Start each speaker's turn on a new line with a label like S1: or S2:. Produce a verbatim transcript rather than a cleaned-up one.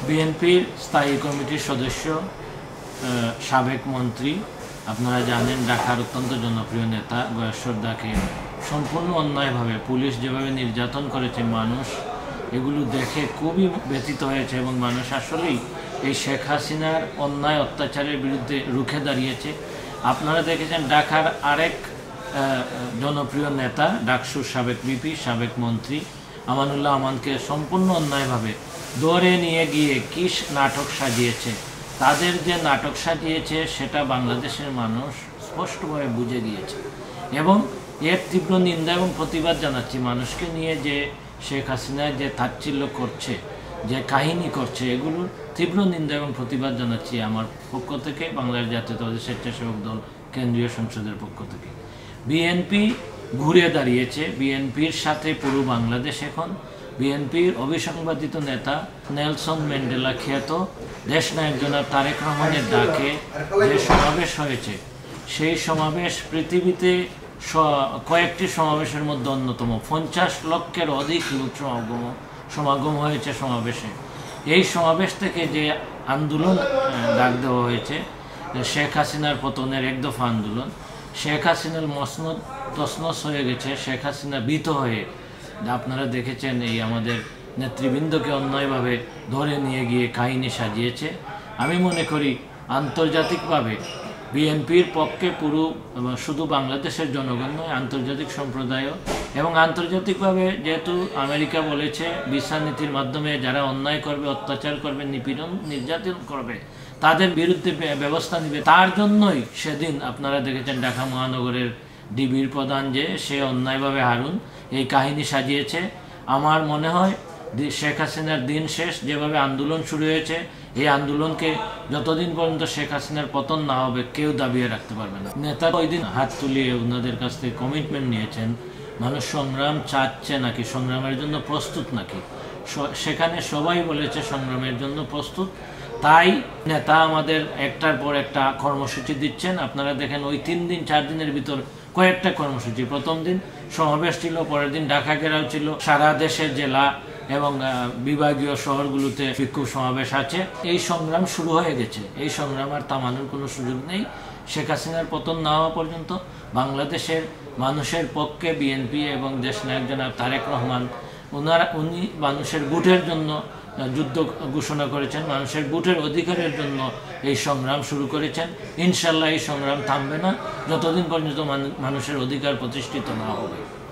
S1: বিএনপির স্থায়ী কমিটির সদস্য সাবেক মন্ত্রী আপনারা জানেন ঢাকার অত্যন্ত জনপ্রিয় নেতা গয়েস সরদারকে সম্পূর্ণ অন্যায়ভাবে পুলিশ যেভাবে নির্যাতন করেছে মানুষ এগুলো দেখে খুবই ব্যথিত হয়েছে এবং মানুষ আসলেই এই শেখ হাসিনার অন্যায় অত্যাচারের বিরুদ্ধে রুখে দাঁড়িয়েছে। আপনারা দেখেছেন ঢাকার আরেক জনপ্রিয় নেতা ডাকসুর সাবেক বিপি সাবেক মন্ত্রী আমানুল্লাহ আমানকে সম্পূর্ণ অন্যায়ভাবে ধরে নিয়ে গিয়ে কি নাটক সাজিয়েছে। তাদের যে নাটক সাজিয়েছে সেটা বাংলাদেশের মানুষ স্পষ্টভাবে বুঝে গিয়েছে এবং এর তীব্র নিন্দা এবং প্রতিবাদ জানাচ্ছি। মানুষকে নিয়ে যে শেখ হাসিনা যে তাচ্ছিল্য করছে, যে কাহিনী করছে, এগুলোর তীব্র নিন্দা এবং প্রতিবাদ জানাচ্ছি আমার পক্ষ থেকে, বাংলাদেশ জাতীয়তাবাদী স্বেচ্ছাসেবক দল কেন্দ্রীয় সংসদের পক্ষ থেকে। বিএনপি ঘুরে দাঁড়িয়েছে, বিএনপির সাথে পুরো বাংলাদেশ এখন। বিএনপির অবিসংবাদিত নেতা নেলসন ম্যান্ডেলা খ্যাত দেশনায়ক জনাব তারেক রহমানের ডাকে যে সমাবেশ হয়েছে, সেই সমাবেশ পৃথিবীতে কয়েকটি সমাবেশের মধ্যে অন্যতম। পঞ্চাশ লক্ষের অধিক লোক সমাগম সমাগম হয়েছে সমাবেশে। এই সমাবেশ থেকে যে আন্দোলন ডাক দেওয়া হয়েছে শেখ হাসিনার পতনের এক দফা আন্দোলন, শেখ হাসিনার মসনদ তছনছ হয়ে গেছে। শেখ হাসিনা ভীত হয়ে, আপনারা দেখেছেন এই আমাদের নেতৃবৃন্দকে অন্যায়ভাবে ধরে নিয়ে গিয়ে কাহিনী সাজিয়েছে। আমি মনে করি আন্তর্জাতিকভাবে বিএনপির পক্ষে পুরো শুধু বাংলাদেশের জনগণ নয়, আন্তর্জাতিক সম্প্রদায়ও এবং আন্তর্জাতিকভাবে যেহেতু আমেরিকা বলেছে ভিসা নীতির মাধ্যমে যারা অন্যায় করবে, অত্যাচার করবে, নিপীড়ন নির্যাতন করবে তাদের বিরুদ্ধে ব্যবস্থা নেবে। তার জন্যই সেদিন আপনারা দেখেছেন ঢাকা মহানগরের ডিবির প্রধান যে সে অন্যায়ভাবে হারুন এই কাহিনী সাজিয়েছে। আমার মনে হয় শেখ হাসিনার দিন শেষ। যেভাবে আন্দোলন শুরু হয়েছে, এই আন্দোলনকে যতদিন পর্যন্ত শেখ হাসিনার পতন না হবে কেউ দাবিয়ে রাখতে পারবে না। নেতা ওই দিন হাত তুলিয়ে ওনাদের কাছ থেকে কমিটমেন্ট নিয়েছেন, মানুষ সংগ্রাম চাচ্ছে নাকি, সংগ্রামের জন্য প্রস্তুত নাকি। সেখানে সবাই বলেছে সংগ্রামের জন্য প্রস্তুত। তাই নেতা আমাদের একটার পর একটা কর্মসূচি দিচ্ছেন। আপনারা দেখেন ওই তিন দিন চার দিনের ভিতর কয়েকটা কর্মসূচি। প্রথম দিন সমাবেশ ছিল, পরের দিন ঢাকা ঘেরাও ছিল, সারা দেশের জেলা এবং বিভাগীয় শহরগুলোতে বিক্ষোভ সমাবেশ আছে। এই সংগ্রাম শুরু হয়ে গেছে, এই সংগ্রাম আর থামানোর কোনো সুযোগ নেই। শেখ হাসিনার পতন না হওয়া পর্যন্ত বাংলাদেশের মানুষের পক্ষে বিএনপি এবং দেশনায়ক জনাব তারেক রহমান ওনারা উনি মানুষের ভোটের জন্য যুদ্ধ ঘোষণা করেছেন, মানুষের ভোটের অধিকারের জন্য এই সংগ্রাম শুরু করেছেন। ইনশাল্লাহ এই সংগ্রাম থামবে না যতদিন পর্যন্ত মানুষের অধিকার প্রতিষ্ঠিত না হবে।